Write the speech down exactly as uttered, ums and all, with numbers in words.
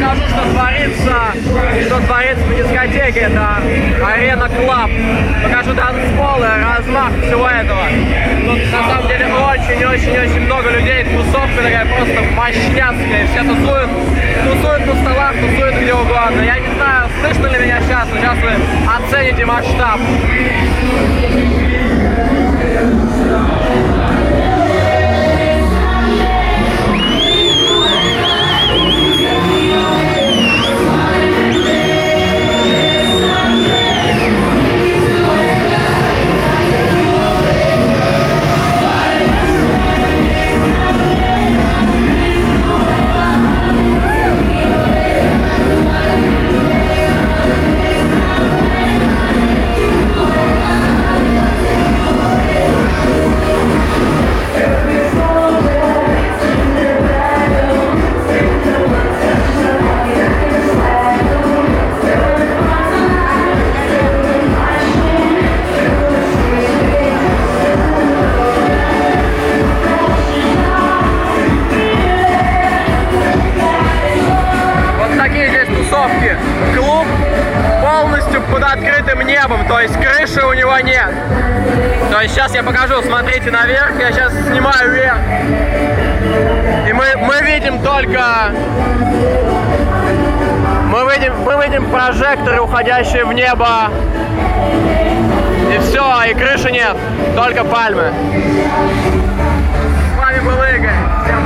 покажу, что творится, что творится в дискотеке. Это Арена Клаб. Покажу танцполы, размах всего этого. Тут на самом деле очень-очень-очень много людей. Тусовка такая просто мощняцкая. Все тусуют, тусуют на столах, тусуют где угодно. Я не знаю, слышно ли меня сейчас, но сейчас вы оцените масштаб. Клуб полностью под открытым небом, то есть крыши у него нет. То есть сейчас я покажу, смотрите наверх, я сейчас снимаю вверх. И мы, мы видим только... Мы видим, мы видим прожекторы, уходящие в небо. И все, и крыши нет, только пальмы. С вами был Игорь.